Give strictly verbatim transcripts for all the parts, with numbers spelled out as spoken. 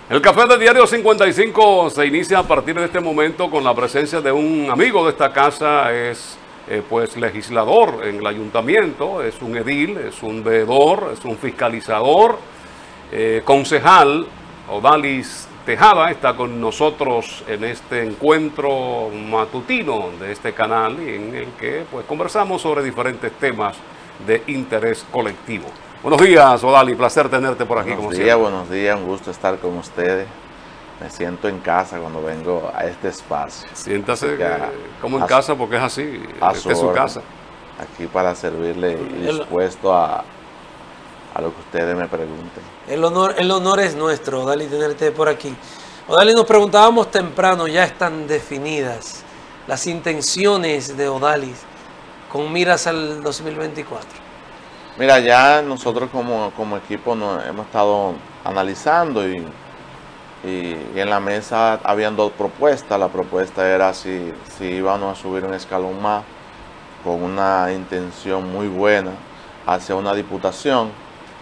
El café de Diario cincuenta y cinco se inicia a partir de este momento con la presencia de un amigo de esta casa, es eh, pues legislador en el ayuntamiento, es un edil, es un veedor, es un fiscalizador, eh, concejal. Odalis Tejada está con nosotros en este encuentro matutino de este canal, en el que pues conversamos sobre diferentes temas de interés colectivo. Buenos días, Odalis, placer tenerte por aquí. Buenos días, buenos días, un gusto estar con ustedes. Me siento en casa cuando vengo a este espacio. Siéntase que, como en casa porque es así, esta es su casa. Aquí para servirle y dispuesto a, a lo que ustedes me pregunten. El honor, el honor es nuestro, Odalis, tenerte por aquí. Odalis, nos preguntábamos temprano, ya están definidas las intenciones de Odalis con miras al dos mil veinticuatro. Mira, ya nosotros como, como equipo nos hemos estado analizando y, y, y en la mesa habían dos propuestas. La propuesta era si, si íbamos a subir un escalón más con una intención muy buena hacia una diputación,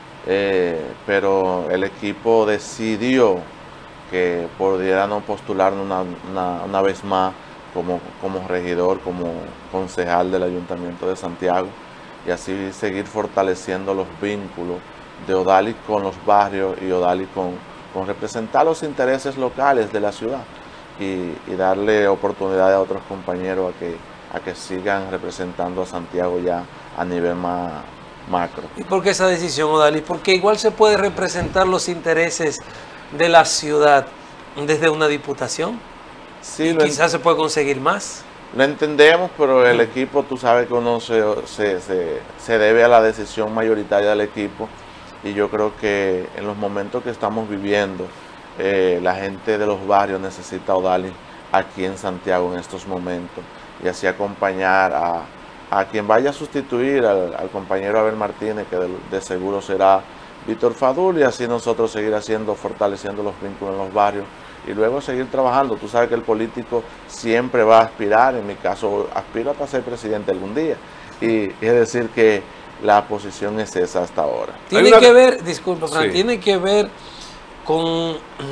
eh, pero el equipo decidió que pudiéramos postularnos una, una, una vez más como, como regidor, como concejal del Ayuntamiento de Santiago, y así seguir fortaleciendo los vínculos de Odalis con los barrios y Odalis con, con representar los intereses locales de la ciudad y, y darle oportunidad a otros compañeros a que, a que sigan representando a Santiago ya a nivel más macro. ¿Y por qué esa decisión, Odalis? Porque igual se puede representar los intereses de la ciudad desde una diputación. Sí, y quizás se puede conseguir más. Lo entendemos, pero el equipo, tú sabes que uno se, se, se, se debe a la decisión mayoritaria del equipo, y yo creo que en los momentos que estamos viviendo, eh, la gente de los barrios necesita a Odalis aquí en Santiago en estos momentos, y así acompañar a, a quien vaya a sustituir al, al compañero Abel Martínez, que de, de seguro será Víctor Fadul, y así nosotros seguir haciendo, fortaleciendo los vínculos en los barrios, y luego seguir trabajando. Tú sabes que el político siempre va a aspirar, en mi caso aspiro hasta ser presidente algún día, y es decir que la posición es esa hasta ahora. Tiene una... que ver, disculpa Fran, sí. tiene que ver con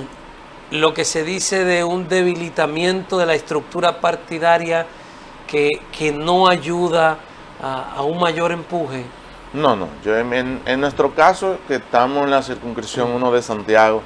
lo que se dice de un debilitamiento de la estructura partidaria que, que no ayuda a, a un mayor empuje. No, no, yo en, en nuestro caso, que estamos en la circunscripción uno de Santiago,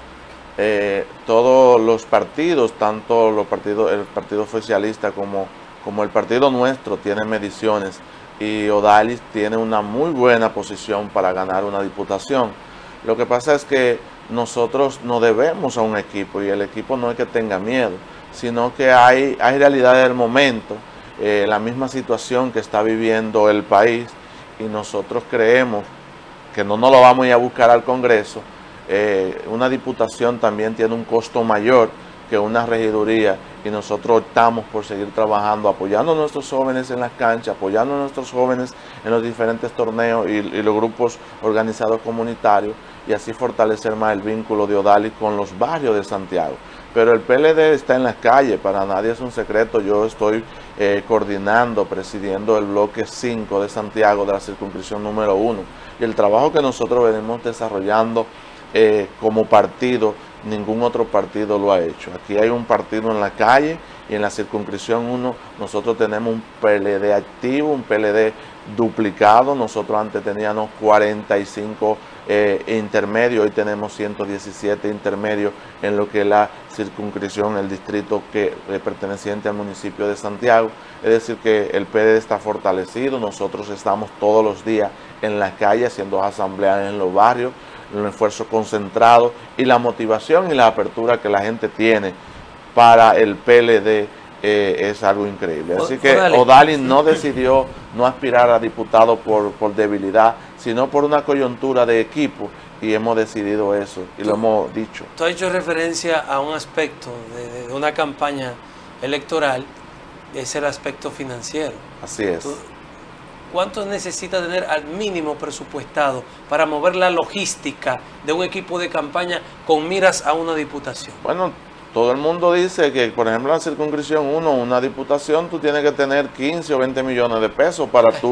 Eh, todos los partidos, tanto los partidos, el partido oficialista como, como el partido nuestro, tienen mediciones, y Odalis tiene una muy buena posición para ganar una diputación. Lo que pasa es que nosotros no debemos a un equipo, y el equipo no es que tenga miedo, sino que hay, hay realidades del momento, eh, la misma situación que está viviendo el país, y nosotros creemos que no nos lo vamos a ir a buscar al Congreso. Eh, una diputación también tiene un costo mayor que una regiduría, y nosotros optamos por seguir trabajando, apoyando a nuestros jóvenes en las canchas, apoyando a nuestros jóvenes en los diferentes torneos y, y los grupos organizados comunitarios, y así fortalecer más el vínculo de Odalis con los barrios de Santiago. Pero el P L D está en las calles, para nadie es un secreto. Yo estoy eh, coordinando, presidiendo el bloque cinco de Santiago, de la circunscripción número uno, y el trabajo que nosotros venimos desarrollando Eh, como partido, ningún otro partido lo ha hecho. Aquí hay un partido en la calle, y en la circunscripción uno nosotros tenemos un P L D activo, un P L D duplicado. Nosotros antes teníamos cuarenta y cinco eh, intermedios, hoy tenemos ciento diecisiete intermedios en lo que es la circunscripción, el distrito que es perteneciente al municipio de Santiago. Es decir que el P L D está fortalecido. Nosotros estamos todos los días en la calle haciendo asambleas en los barrios, un esfuerzo concentrado, y la motivación y la apertura que la gente tiene para el P L D eh, es algo increíble. Así que Odalis no decidió no aspirar a diputado por, por debilidad, sino por una coyuntura de equipo, y hemos decidido eso, y lo hemos dicho. Tú has hecho referencia a un aspecto de, de una campaña electoral, es el aspecto financiero. Así es. Tú, ¿cuánto necesita tener al mínimo presupuestado para mover la logística de un equipo de campaña con miras a una diputación? Bueno, todo el mundo dice que, por ejemplo, en la circunscripción uno, una diputación, tú tienes que tener quince o veinte millones de pesos para tú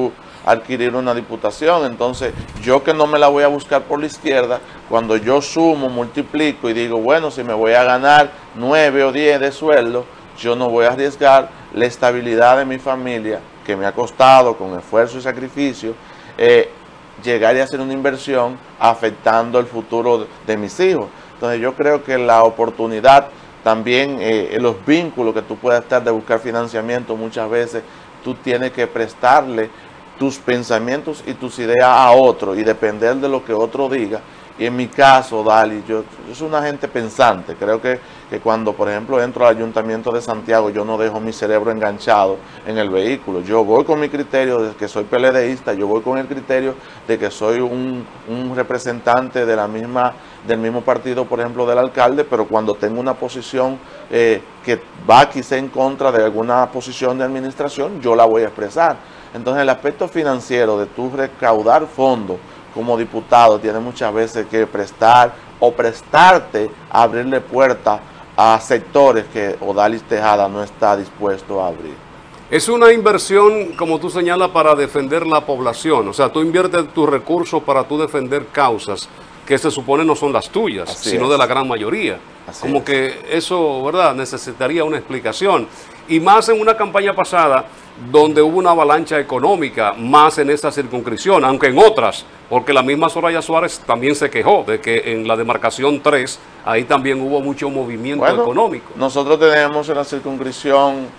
adquirir una diputación. Entonces, yo que no me la voy a buscar por la izquierda, cuando yo sumo, multiplico y digo, bueno, si me voy a ganar nueve o diez de sueldo, yo no voy a arriesgar la estabilidad de mi familia, que me ha costado con esfuerzo y sacrificio, eh, llegar y hacer una inversión afectando el futuro de mis hijos. Entonces yo creo que la oportunidad, también eh, los vínculos que tú puedas estar de buscar financiamiento, muchas veces tú tienes que prestarle tus pensamientos y tus ideas a otro y depender de lo que otro diga. Y en mi caso, Dali, yo, yo soy una gente pensante. Creo que, que cuando, por ejemplo, entro al Ayuntamiento de Santiago, yo no dejo mi cerebro enganchado en el vehículo. Yo voy con mi criterio de que soy PLDista, yo voy con el criterio de que soy un, un representante de la misma, del mismo partido, por ejemplo, del alcalde, pero cuando tengo una posición eh, que va quizá en contra de alguna posición de administración, yo la voy a expresar. Entonces, el aspecto financiero de tú recaudar fondos como diputado, tiene muchas veces que prestar o prestarte a abrirle puertas a sectores que Odalis Tejada no está dispuesto a abrir. Es una inversión, como tú señalas, para defender la población. O sea, tú inviertes tus recursos para tú defender causas que se supone no son las tuyas, Así sino es. de la gran mayoría. Así Como es. que eso, ¿verdad?, necesitaría una explicación. Y más en una campaña pasada, donde hubo una avalancha económica, más en esa circunscripción, aunque en otras, porque la misma Soraya Suárez también se quejó de que en la demarcación tres, ahí también hubo mucho movimiento Bueno, económico. Nosotros tenemos en la circunscripción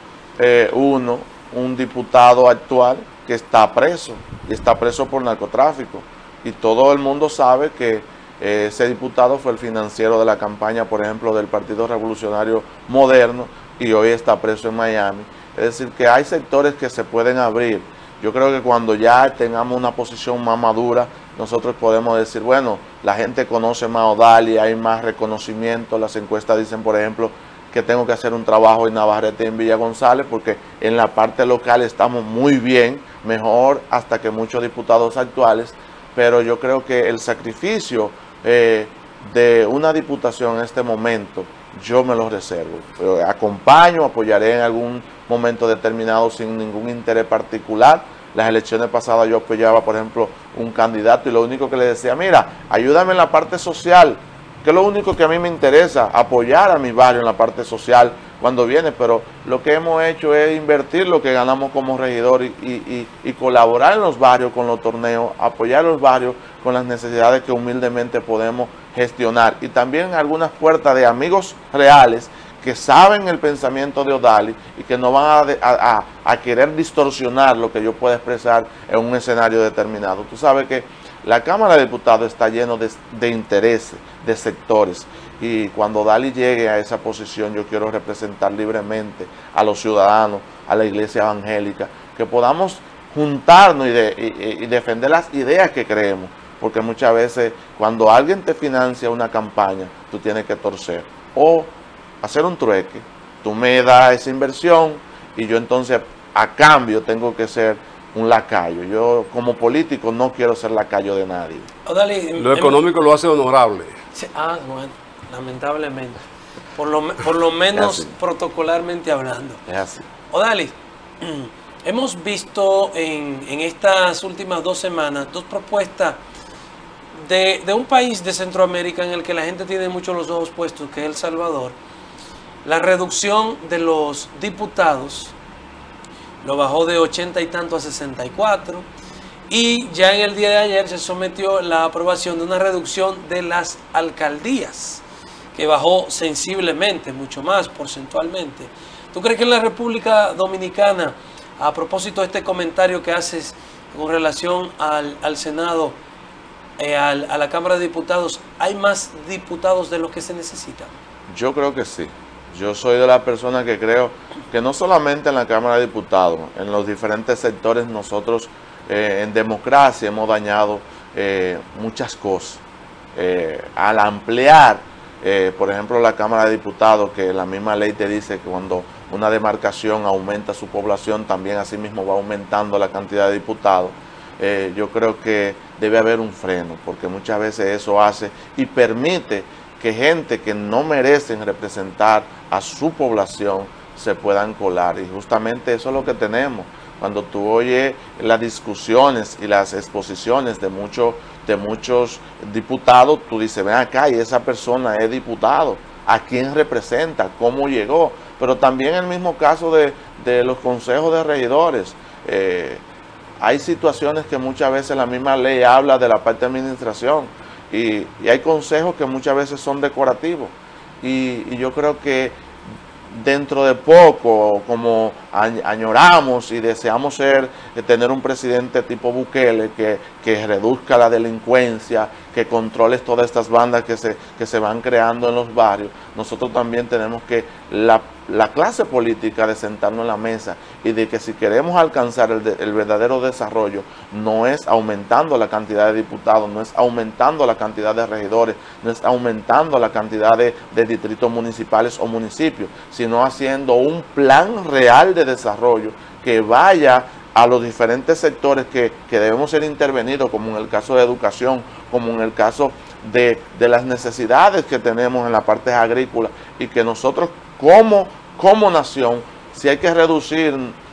uno, un diputado actual que está preso, y está preso por narcotráfico. Y todo el mundo sabe que eh, ese diputado fue el financiero de la campaña, por ejemplo, del Partido Revolucionario Moderno, y hoy está preso en Miami. Es decir, que hay sectores que se pueden abrir. Yo creo que cuando ya tengamos una posición más madura, nosotros podemos decir, bueno, la gente conoce más a Odalis, hay más reconocimiento. Las encuestas dicen, por ejemplo, que tengo que hacer un trabajo en Navarrete y en Villa González, porque en la parte local estamos muy bien, mejor hasta que muchos diputados actuales, pero yo creo que el sacrificio eh, de una diputación en este momento, yo me lo reservo. Yo acompaño, apoyaré en algún momento determinado sin ningún interés particular. Las elecciones pasadas yo apoyaba, por ejemplo, un candidato y lo único que le decía, mira, ayúdame en la parte social, que es lo único que a mí me interesa, apoyar a mi barrio en la parte social cuando viene, pero lo que hemos hecho es invertir lo que ganamos como regidor y, y, y, y colaborar en los barrios con los torneos, apoyar a los barrios con las necesidades que humildemente podemos gestionar y también algunas puertas de amigos reales que saben el pensamiento de Odalis y que no van a, a, a querer distorsionar lo que yo pueda expresar en un escenario determinado. Tú sabes que la Cámara de Diputados está lleno de, de intereses, de sectores, y cuando Odalis llegue a esa posición yo quiero representar libremente a los ciudadanos, a la iglesia evangélica, que podamos juntarnos y, de, y, y defender las ideas que creemos, porque muchas veces cuando alguien te financia una campaña, tú tienes que torcer o hacer un trueque. Tú me das esa inversión y yo entonces a cambio tengo que ser un lacayo. Yo como político no quiero ser lacayo de nadie. Odalis, Lo económico lo hace honorable. Ah, bueno, lamentablemente. Por lo, por lo menos protocolarmente hablando. Es así. Odalis, hemos visto en, en estas últimas dos semanas dos propuestas de, de un país de Centroamérica en el que la gente tiene mucho los ojos puestos, que es El Salvador. La reducción de los diputados lo bajó de ochenta y tanto a sesenta y cuatro, y ya en el día de ayer se sometió la aprobación de una reducción de las alcaldías, que bajó sensiblemente, mucho más porcentualmente. ¿Tú crees que en la República Dominicana, a propósito de este comentario que haces con relación al, al Senado, eh, al, a la Cámara de Diputados, hay más diputados de los que se necesitan? Yo creo que sí. Yo soy de las personas que creo que no solamente en la Cámara de Diputados, en los diferentes sectores nosotros eh, en democracia hemos dañado eh, muchas cosas. Eh, al ampliar, eh, por ejemplo, la Cámara de Diputados, que la misma ley te dice que cuando una demarcación aumenta su población, también asimismo va aumentando la cantidad de diputados. Eh, yo creo que debe haber un freno, porque muchas veces eso hace y permite que gente que no merecen representar a su población se puedan colar, y justamente eso es lo que tenemos. Cuando tú oyes las discusiones y las exposiciones de muchos de muchos diputados, tú dices, ven acá, y esa persona es diputado, ¿a quién representa? ¿Cómo llegó? Pero también el mismo caso de, de los consejos de regidores. Eh, hay situaciones que muchas veces la misma ley habla de la parte de administración y, y hay consejos que muchas veces son decorativos. Y, y yo creo que dentro de poco, como añoramos y deseamos ser, tener un presidente tipo Bukele que, que reduzca la delincuencia, que controle todas estas bandas que se, que se van creando en los barrios, nosotros también tenemos que, la, la clase política, de sentarnos en la mesa y de que si queremos alcanzar el, de, el verdadero desarrollo, no es aumentando la cantidad de diputados, no es aumentando la cantidad de regidores, no es aumentando la cantidad de, de distritos municipales o municipios, sino haciendo un plan real de desarrollo que vaya a los diferentes sectores que, que debemos ser intervenidos, como en el caso de educación, como en el caso de, de las necesidades que tenemos en la parte agrícola, y que nosotros como, como nación, si hay que reducir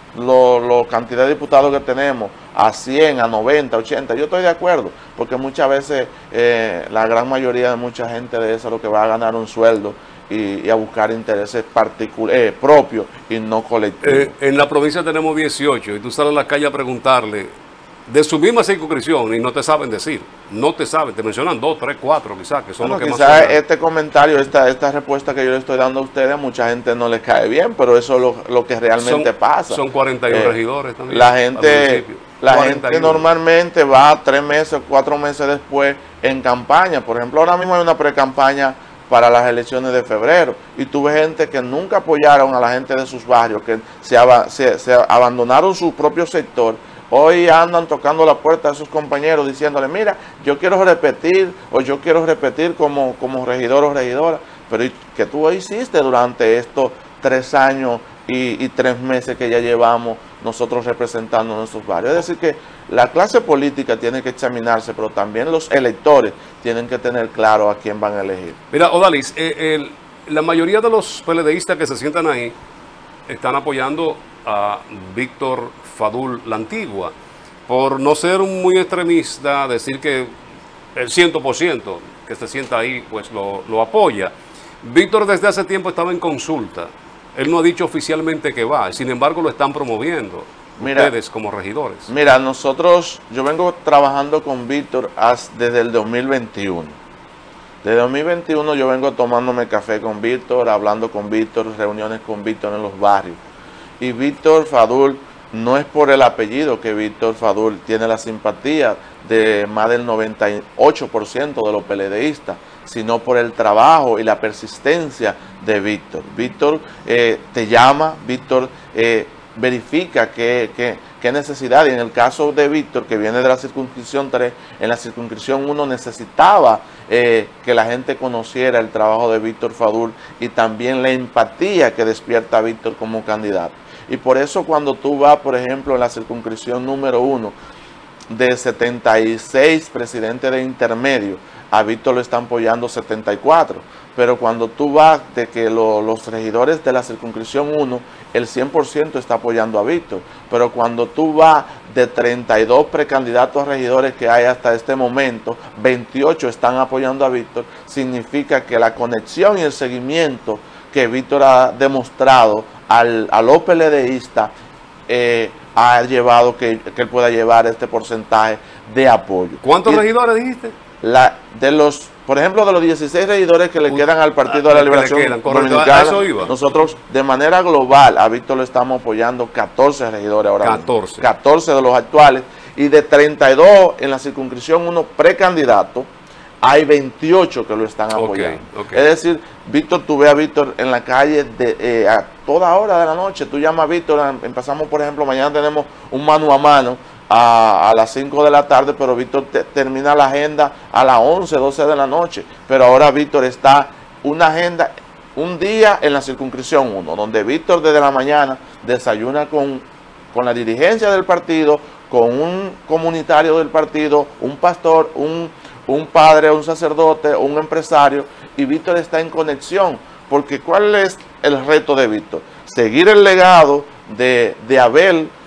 la lo cantidad de diputados que tenemos a cien, a noventa, ochenta, yo estoy de acuerdo, porque muchas veces eh, la gran mayoría de mucha gente de eso lo que va a ganar un sueldo y, y a buscar intereses particulares, eh, propios y no colectivos. Eh, en la provincia tenemos dieciocho y tú sales a la calle a preguntarle de su misma circunscripción y no te saben decir, no te saben, te mencionan dos, tres, cuatro quizás, que son bueno, los que quizás más suenan. Este comentario, esta, esta respuesta que yo le estoy dando a ustedes, a mucha gente no les cae bien, pero eso es lo, lo que realmente son, pasa. Son cuarenta y uno eh, regidores también. La gente, la cuarenta y uno. gente normalmente va tres meses, cuatro meses después en campaña. Por ejemplo, ahora mismo hay una pre-campaña para las elecciones de febrero, y tuve gente que nunca apoyaron a la gente de sus barrios, que se, se, se abandonaron su propio sector. Hoy andan tocando la puerta de sus compañeros diciéndole, mira, yo quiero repetir, o yo quiero repetir como, como regidor o regidora. Pero ¿qué tú hiciste durante estos tres años y, y tres meses que ya llevamos nosotros representando nuestros barrios? Es decir, que la clase política tiene que examinarse, pero también los electores tienen que tener claro a quién van a elegir. Mira, Odalis, eh, el, la mayoría de los PLDistas que se sientan ahí están apoyando a Víctor Fadul La Antigua, por no ser muy extremista, decir que el cien por ciento que se sienta ahí pues lo, lo apoya. Víctor desde hace tiempo estaba en consulta, él no ha dicho oficialmente que va, sin embargo lo están promoviendo mira, ustedes como regidores. Mira, nosotros, yo vengo trabajando con Víctor desde el dos mil veintiuno. Desde dos mil veintiuno yo vengo tomándome café con Víctor, hablando con Víctor, reuniones con Víctor en los barrios. Y Víctor Fadul, no es por el apellido que Víctor Fadul tiene la simpatía de más del noventa y ocho por ciento de los PLDistas, sino por el trabajo y la persistencia de Víctor. Víctor eh, te llama, Víctor eh, verifica qué, qué, qué necesidad, y en el caso de Víctor, que viene de la circunscripción tres, en la circunscripción uno necesitaba eh, que la gente conociera el trabajo de Víctor Fadul y también la empatía que despierta a Víctor como candidato. Y por eso cuando tú vas, por ejemplo, en la circunscripción número uno, de setenta y seis presidentes de intermedio, a Víctor lo están apoyando setenta y cuatro. Pero cuando tú vas de que lo, los regidores de la circunscripción uno, el cien por ciento está apoyando a Víctor. Pero cuando tú vas de treinta y dos precandidatos a regidores que hay hasta este momento, veintiocho están apoyando a Víctor, significa que la conexión y el seguimiento que Víctor ha demostrado al, a los PLDistas eh, ha llevado que, que él pueda llevar este porcentaje de apoyo. ¿Cuántos y, regidores dijiste? La, de los, por ejemplo, de los dieciséis regidores que le quedan al Partido ah, de la Liberación Dominicana, eso iba. Nosotros de manera global a Víctor lo estamos apoyando catorce regidores ahora catorce. mismo. catorce de los actuales, y de treinta y dos en la circunscripción uno precandidato, hay veintiocho que lo están apoyando. Okay, okay. Es decir, Víctor, tú ves a Víctor en la calle de, eh, a toda hora de la noche. Tú llamas a Víctor, empezamos, por ejemplo, mañana tenemos un mano a mano a, a las cinco de la tarde, pero Víctor te, termina la agenda a las once, doce de la noche. Pero ahora Víctor está una agenda, un día en la circunscripción uno, donde Víctor desde la mañana desayuna con, con la dirigencia del partido, con un comunitario del partido, un pastor, un... un padre, un sacerdote, un empresario, y Víctor está en conexión, porque ¿cuál es el reto de Víctor? Seguir el legado de, de Abel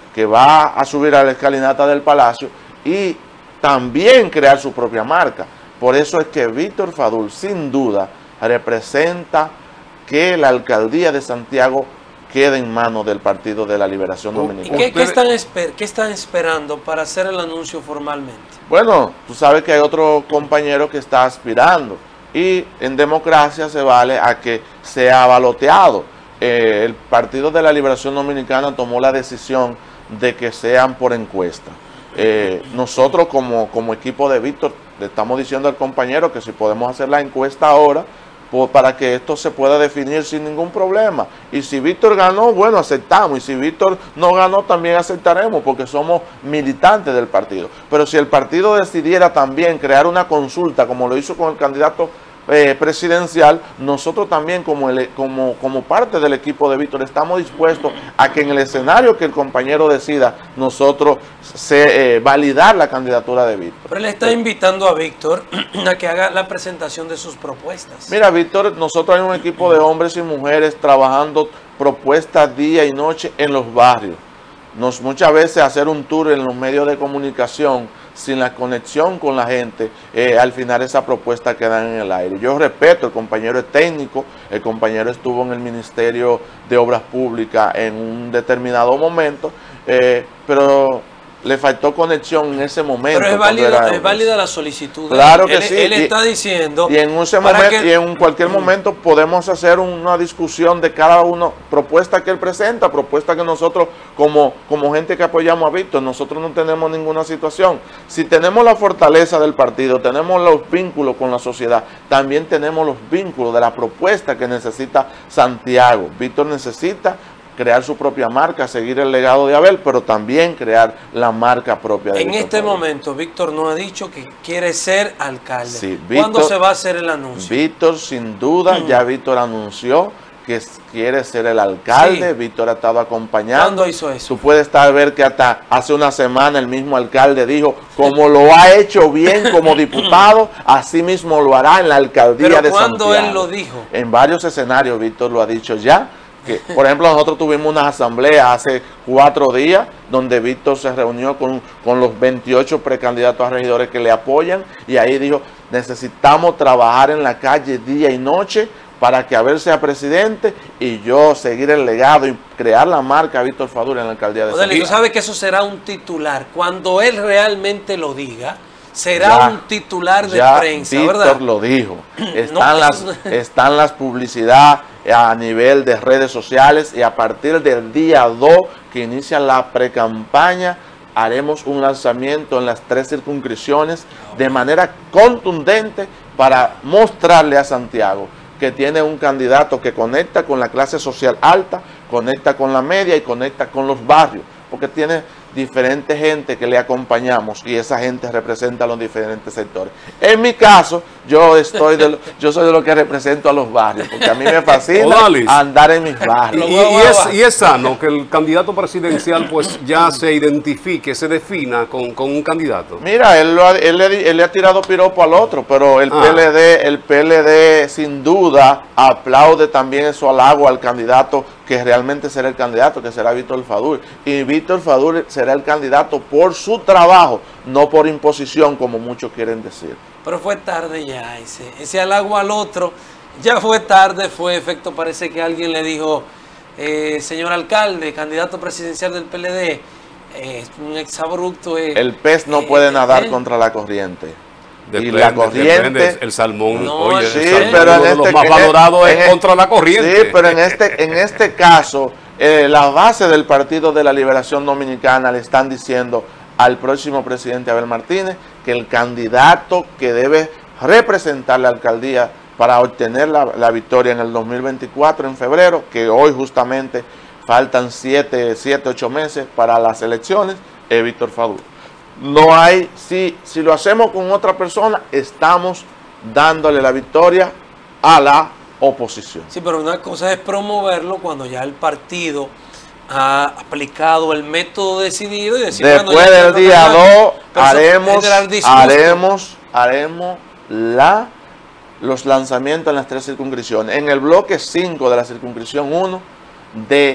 que va a subir a la escalinata del Palacio y también crear su propia marca. Por eso es que Víctor Fadul, sin duda, representa que la alcaldía de Santiago quede en manos del Partido de la Liberación Dominicana. ¿Qué, qué, están, esper ¿Qué están esperando para hacer el anuncio formalmente? Bueno, tú sabes que hay otro compañero que está aspirando y en democracia se vale a que sea baloteado. Eh, el Partido de la Liberación Dominicana tomó la decisión de que sean por encuesta. Eh, nosotros como, como equipo de Víctor le estamos diciendo al compañero que si podemos hacer la encuesta ahora, pues, para que esto se pueda definir sin ningún problema. Y si Víctor ganó, bueno, aceptamos. Y si Víctor no ganó, también aceptaremos, porque somos militantes del partido. Pero si el partido decidiera también crear una consulta, como lo hizo con el candidato Eh, presidencial, nosotros también como, el, como, como parte del equipo de Víctor estamos dispuestos a que en el escenario que el compañero decida, nosotros se, eh, validar la candidatura de Víctor. Pero le está invitando a Víctor a que haga la presentación de sus propuestas. Mira, Víctor, nosotros hay un equipo de hombres y mujeres trabajando propuestas día y noche en los barrios. Nos, muchas veces hacer un tour en los medios de comunicación sin la conexión con la gente, eh, al final esa propuesta queda en el aire. Yo respeto, el compañero es técnico, el compañero estuvo en el Ministerio de Obras Públicas en un determinado momento, eh, pero le faltó conexión en ese momento. Pero es válida, es válida la solicitud. Claro que él, sí. Él y, está diciendo... Y en, ese momento, que, y en cualquier momento podemos hacer una discusión de cada uno, propuesta que él presenta, propuesta que nosotros como, como gente que apoyamos a Víctor, nosotros no tenemos ninguna situación. Si tenemos la fortaleza del partido, tenemos los vínculos con la sociedad, también tenemos los vínculos de la propuesta que necesita Santiago. Víctor necesita crear su propia marca, seguir el legado de Abel, pero también crear la marca propia de En Víctor este Fadul. momento, Víctor no ha dicho que quiere ser alcalde. Sí, ¿Cuándo Víctor, se va a hacer el anuncio? Víctor, sin duda, mm. ya Víctor anunció que quiere ser el alcalde. Sí. Víctor ha estado acompañando. ¿Cuándo hizo eso? Tú puedes estar ver que hasta hace una semana el mismo alcalde dijo, como lo ha hecho bien como diputado, así mismo lo hará en la alcaldía ¿Pero de Santiago. ¿Cuándo él lo dijo? En varios escenarios Víctor lo ha dicho ya. Que, por ejemplo, nosotros tuvimos una asamblea hace cuatro días donde Víctor se reunió con, con los veintiocho precandidatos a regidores que le apoyan y ahí dijo, necesitamos trabajar en la calle día y noche para que Abel sea presidente y yo seguir el legado y crear la marca Víctor Fadul en la alcaldía de Santiago. Tú sabes que eso será un titular. Cuando él realmente lo diga, será ya, un titular de ya prensa, Víctor ¿verdad? lo dijo. Están, no, las, no. están las publicidades a nivel de redes sociales y a partir del día dos que inicia la pre-campaña haremos un lanzamiento en las tres circunscripciones de manera contundente para mostrarle a Santiago que tiene un candidato que conecta con la clase social alta, conecta con la media y conecta con los barrios, porque tiene diferente gente que le acompañamos y esa gente representa a los diferentes sectores. En mi caso, yo estoy de lo, yo soy de los que represento a los barrios, porque a mí me fascina Odalis. andar en mis barrios. Y, y, es, y es sano que el candidato presidencial pues ya se identifique, se defina con, con un candidato. Mira, él, lo ha, él, le, él le ha tirado piropo al otro, pero el, ah. P L D, el P L D sin duda aplaude también eso halago al candidato que realmente será el candidato, que será Víctor Fadul. Y Víctor Fadul será el candidato por su trabajo, no por imposición, como muchos quieren decir. Pero fue tarde ya, ese, ese halago al otro, ya fue tarde, fue efecto, parece que alguien le dijo, eh, señor alcalde, candidato presidencial del P L D, eh, un exabrupto. Eh, el pez no eh, puede nadar eh, contra la corriente. Depende, y la corriente, depende, el salmón, no, oye, sí, el salmón, pero en uno este, de los más valorados es en, contra la corriente. Sí, pero en este, en este caso, eh, la base del Partido de la Liberación Dominicana le están diciendo al próximo presidente Abel Martínez que el candidato que debe representar la alcaldía para obtener la, la victoria en el dos mil veinticuatro, en febrero, que hoy justamente faltan siete, siete, ocho meses para las elecciones, es Víctor Fadul. No hay, si, si lo hacemos con otra persona, estamos dándole la victoria a la oposición. Sí, pero una cosa es promoverlo cuando ya el partido ha aplicado el método decidido y decir, después bueno, del día dos haremos, haremos, haremos la, los lanzamientos en las tres circunscripciones. En el bloque cinco de la circunscripción uno, de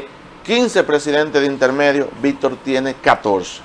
quince presidentes de intermedio, Víctor tiene catorce.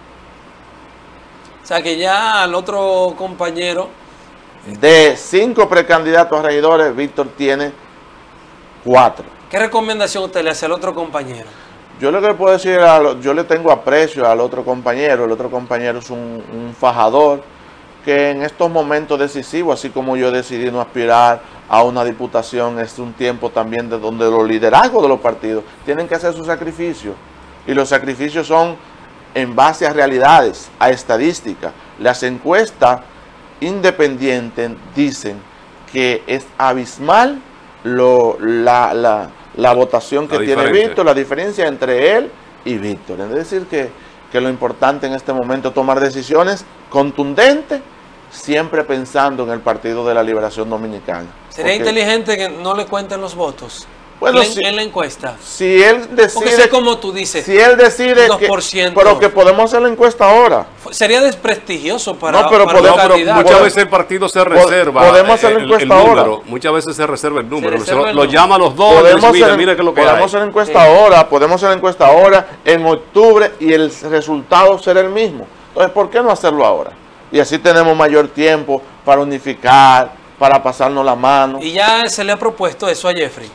O sea que ya al otro compañero... De cinco precandidatos a regidores, Víctor tiene cuatro. ¿Qué recomendación usted le hace al otro compañero? Yo lo que le puedo decir, a lo, yo le tengo aprecio al otro compañero. El otro compañero es un, un fajador que en estos momentos decisivos, así como yo decidí no aspirar a una diputación, es un tiempo también de donde los liderazgos de los partidos tienen que hacer sus sacrificios. Y los sacrificios son en base a realidades, a estadísticas. Las encuestas independientes dicen que es abismal lo, la, la, la votación que La tiene diferencia. Víctor, la diferencia entre él y Víctor. Es decir, que, que lo importante en este momento es tomar decisiones contundentes, siempre pensando en el Partido de la Liberación Dominicana. ¿Sería Porque, inteligente que no le cuenten los votos bueno, en, si, en la encuesta? si él Porque si decide, es como tú dices, si él decide dos que, por ciento. pero que podemos hacer la encuesta ahora. Sería desprestigioso para, No, pero para podemos- los Pero candidatos. muchas veces el partido se reserva podemos hacer la el- el, encuesta número, ahora. muchas veces se reserva el número, reserva se el lo, lo número. llama a los dos, y Podemos dice, mira, hacer, mira qué es lo que podemos hay. hacer la encuesta Sí. ahora, podemos hacer la encuesta ahora en octubre y el resultado será el mismo. Entonces, ¿por qué no hacerlo ahora? Y así tenemos mayor tiempo para unificar, para pasarnos la mano. Y ya se le ha propuesto eso a Jeffrey.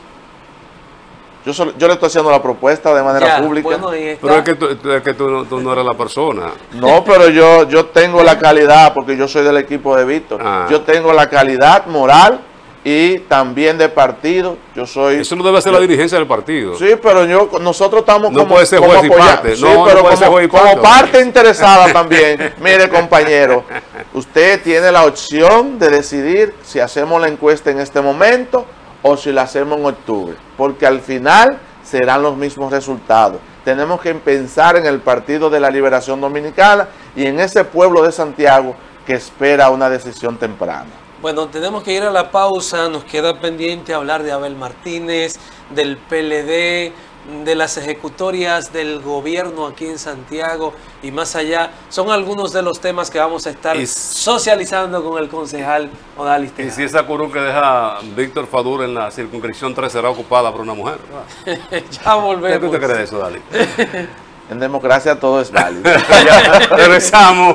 Yo, solo- yo le estoy haciendo la propuesta de manera Ya, pública. bueno, ahí está. Pero es que tú, es que tú, no, tú no eres la persona. No, pero yo, yo tengo la calidad, porque yo soy del equipo de Víctor. Ah. Yo tengo la calidad moral y también de partido. Yo soy... Eso lo debe hacer la dirigencia del partido. Sí, pero yo, nosotros estamos No como, puede ser como juez y apoya- parte. Sí, No, no pero puede ser como, juez y como parte. parte interesada también. Mire, compañero, usted tiene la opción de decidir si hacemos la encuesta en este momento o si la hacemos en octubre, porque al final serán los mismos resultados. Tenemos que pensar en el Partido de la Liberación Dominicana y en ese pueblo de Santiago que espera una decisión temprana. Bueno, tenemos que ir a la pausa, nos queda pendiente hablar de Abel Martínez, del P L D, de las ejecutorias del gobierno aquí en Santiago y más allá. Son algunos de los temas que vamos a estar Y- socializando con el concejal Odalis Y Tejada. si esa curul que deja Víctor Fadur en la circunscripción tres será ocupada por una mujer. ¿verdad? Ya ¿Qué volvemos. tú te crees de eso, Dali? En democracia todo es válido. Ya, regresamos.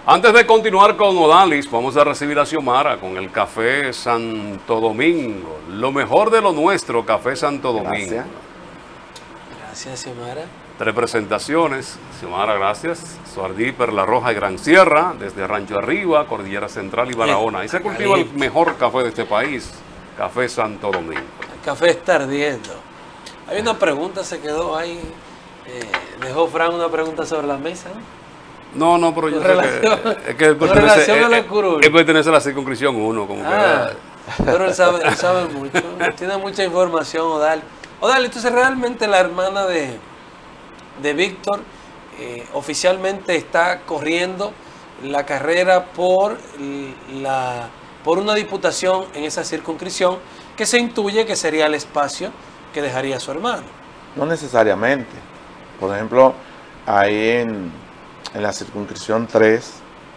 Antes de continuar con Odalis, vamos a recibir a Xiomara con el Café Santo Domingo. Lo mejor de lo nuestro, Café Santo Domingo. Gracias. Gracias, Xiomara. Tres presentaciones. Xiomara, gracias. Suardí, Perla Roja y Gran Sierra, desde Rancho Arriba, Cordillera Central y Barahona. Ahí se cultiva el mejor café de este país, Café Santo Domingo. El café está ardiendo. Hay una pregunta, se quedó ahí. Eh, dejó Fran una pregunta sobre la mesa, ¿no? No, no, pero yo sé relación, que, es que él pertenece, él, él, él pertenece a la circunscripción uno, como ah, que... Pero él sabe, él sabe mucho, tiene mucha información, Odal. Odal, entonces realmente la hermana de, de Víctor eh, oficialmente está corriendo la carrera por, la, por una diputación en esa circunscripción que se intuye que sería el espacio que dejaría su hermano. No necesariamente. Por ejemplo, ahí en... En la circunscripción tres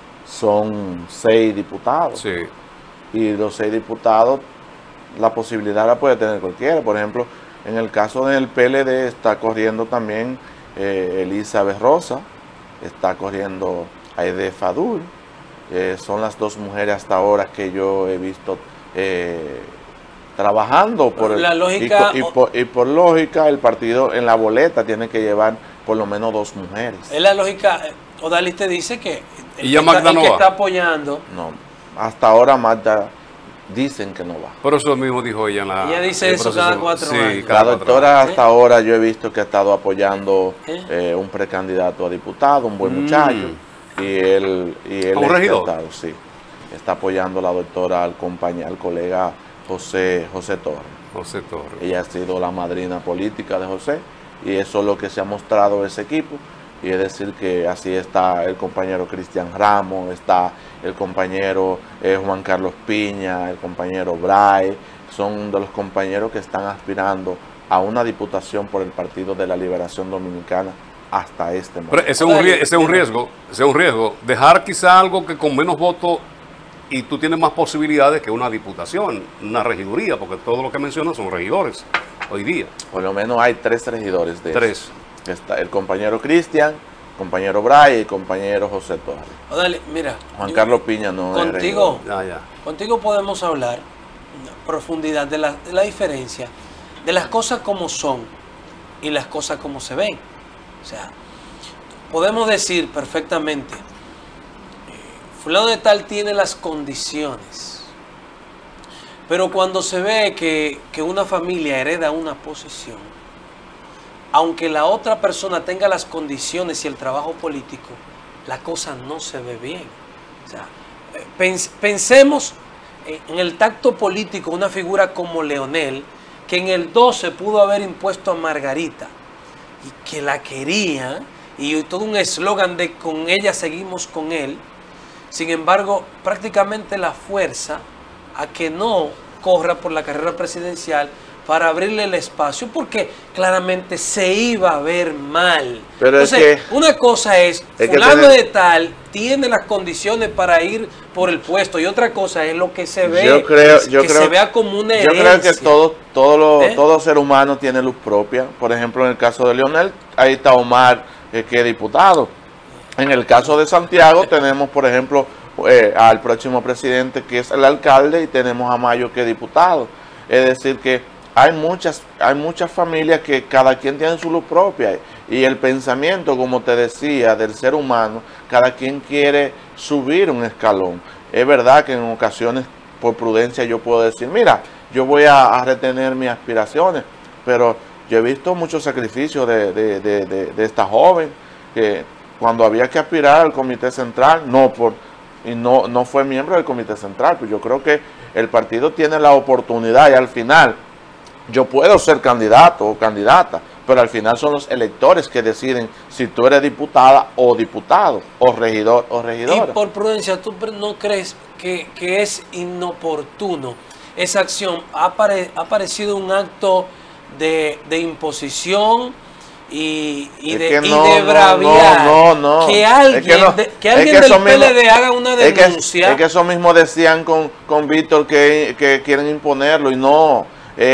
son seis diputados. Sí. Y los seis diputados, la posibilidad la puede tener cualquiera. Por ejemplo, en el caso del P L D está corriendo también eh, Elizabeth Rosa, está corriendo Aide Fadul. Eh, son las dos mujeres hasta ahora que yo he visto eh, trabajando. Por la el, lógica, y, y, por, y por lógica, el partido en la boleta tiene que llevar por lo menos dos mujeres. Es la lógica. Odalis te dice que el, ¿Y ya que, Magda está, el no que va? está apoyando. No, hasta ahora Magda dicen que no va. Por eso mismo dijo ella en la... Ella dice eso proceso, cada cuatro sí, años. cada La cuatro doctora años. hasta ahora yo he visto que ha estado apoyando ¿Eh? eh, un precandidato a diputado, un buen Mm. muchacho. Y él, y él ¿A un es regidor? diputado, sí. Está apoyando a la doctora, al compañero, al colega José, José Torres. José Torres. Ella ha sido la madrina política de José y eso es lo que se ha mostrado ese equipo. Y es decir que así está el compañero Cristian Ramos, está el compañero eh, Juan Carlos Piña, el compañero Bray, son de los compañeros que están aspirando a una diputación por el Partido de la Liberación Dominicana hasta este momento. Pero ese es un, rie- ese es un riesgo, ese es un riesgo. Dejar quizá algo que con menos votos y tú tienes más posibilidades que una diputación, una regiduría, porque todo lo que mencionas son regidores hoy día. Por lo menos hay tres regidores de Tres. eso. Está el compañero Cristian, compañero Bray y el compañero José Torres. Odalis, mira. Juan yo- Carlos Piña no es regidor. Contigo, Ya, ya. contigo podemos hablar en profundidad de la, de la diferencia de las cosas como son y las cosas como se ven. O sea, podemos decir perfectamente, eh, fulano de tal tiene las condiciones, pero cuando se ve que, que una familia hereda una posición, aunque la otra persona tenga las condiciones y el trabajo político, la cosa no se ve bien. O sea, eh, pens- pensemos en el tacto político, una figura como Leonel, que en el doce pudo haber impuesto a Margarita y que la quería, y todo un eslogan de con ella seguimos con él. Sin embargo, prácticamente la fuerza a que no corra por la carrera presidencial para abrirle el espacio, porque claramente se iba a ver mal. Pero es Entonces, que- una cosa es, es que fulano tener- de tal tiene las condiciones para ir por el puesto, y otra cosa es lo que se ve, Yo creo, yo que creo, se vea como una yo herencia. creo que todo, todo, lo- ¿Eh? todo ser humano tiene luz propia. Por ejemplo, en el caso de Leonel, ahí está Omar, eh, que es diputado. En el caso de Santiago tenemos, por ejemplo, eh, al próximo presidente, que es el alcalde, y tenemos a Mayo, que es diputado. Es decir que hay muchas, hay muchas familias que cada quien tiene su luz propia, y el pensamiento, como te decía, del ser humano, cada quien quiere subir un escalón. Es verdad que en ocasiones, por prudencia, yo puedo decir, mira, yo voy a, a retener mis aspiraciones, pero yo he visto muchos sacrificios de, de, de, de, de esta joven, que cuando había que aspirar al comité central, no por y no, no fue miembro del comité central, pues yo creo que el partido tiene la oportunidad, y al final yo puedo ser candidato o candidata, pero al final son los electores que deciden si tú eres diputada o diputado, o regidor o regidora. Y por prudencia, ¿tú no crees que, que es inoportuno esa acción? Ha, pare- ha parecido un acto de, de imposición y, y Es de, que y no, de no, braviar. no, no, no. Que Es alguien, que no, de- que es alguien que del eso mismo- P L D haga una Es que, denuncia. es que eso mismo decían con, con Víctor, que, que quieren imponerlo, y no. Eh,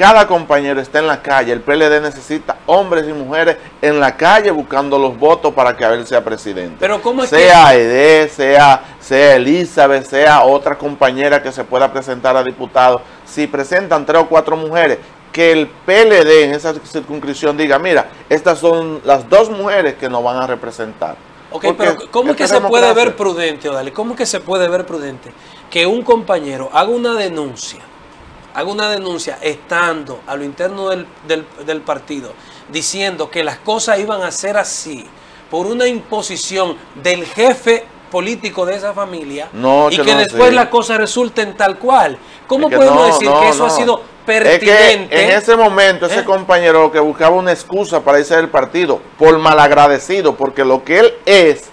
cada compañero esté en la calle. El P L D necesita hombres y mujeres en la calle buscando los votos para que Abel sea presidente. Pero ¿cómo es sea que... Edé, sea, sea Elizabeth, sea otra compañera que se pueda presentar a diputado. Si presentan tres o cuatro mujeres, que el P L D en esa circunscripción diga, mira, estas son las dos mujeres que nos van a representar. Ok, pero ¿cómo es que se puede ver prudente, Odalis? ¿Cómo es que se puede ver prudente que un compañero haga una denuncia? haga una denuncia estando a lo interno del, del, del partido, diciendo que las cosas iban a ser así, por una imposición del jefe político de esa familia, no, y que, que no después sé. las cosas resulten tal cual? ¿Cómo es podemos no, decir no, que eso no. ha sido pertinente? Es que en ese momento ese ¿Eh? compañero que buscaba una excusa para irse del partido, por malagradecido, porque lo que él es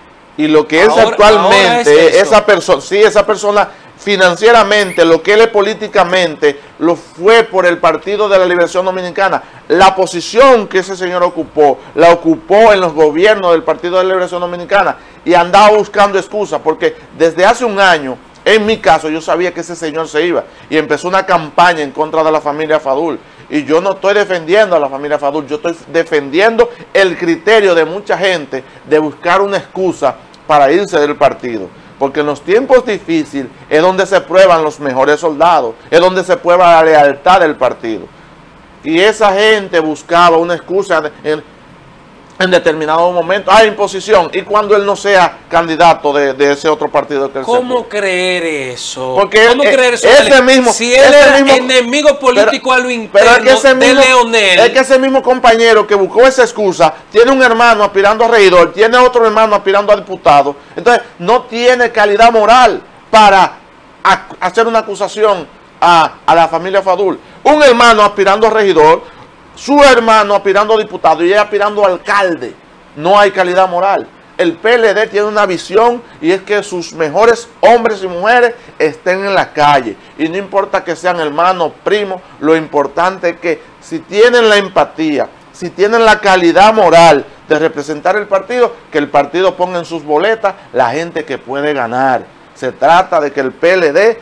y lo que ahora, es actualmente, es esa persona, sí, esa persona financieramente, lo que él es políticamente, lo fue por el Partido de la Liberación Dominicana. La posición que ese señor ocupó, la ocupó en los gobiernos del Partido de la Liberación Dominicana y andaba buscando excusas, porque desde hace un año, en mi caso, yo sabía que ese señor se iba y empezó una campaña en contra de la familia Fadul. Y yo no estoy defendiendo a la familia Fadul, yo estoy defendiendo el criterio de mucha gente de buscar una excusa para irse del partido. Porque en los tiempos difíciles es donde se prueban los mejores soldados, es donde se prueba la lealtad del partido. Y esa gente buscaba una excusa en, en determinado momento, ah, imposición, y cuando él no sea candidato de, de ese otro partido que él ¿Cómo se creer eso? Porque ¿Cómo él, creer eso? Ese mismo, si él ese era mismo, enemigo político pero, a lo interno pero es que ese de mismo, Leonel. Es que ese mismo compañero que buscó esa excusa tiene un hermano aspirando a regidor, tiene otro hermano aspirando a diputado. Entonces no tiene calidad moral para a, hacer una acusación a, a la familia Fadul. Un hermano aspirando a regidor, su hermano aspirando a diputado y ella aspirando a alcalde. No hay calidad moral. El P L D tiene una visión y es que sus mejores hombres y mujeres estén en la calle. Y no importa que sean hermanos, primos, lo importante es que si tienen la empatía, si tienen la calidad moral de representar el partido, que el partido ponga en sus boletas la gente que puede ganar. Se trata de que el P L D